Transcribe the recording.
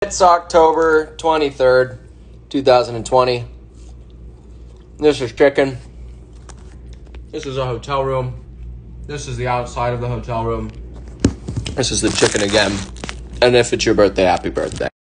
It's October 23rd, 2020. This is chicken. This is a hotel room. This is the outside of the hotel room. This is the chicken again. And if it's your birthday, happy birthday.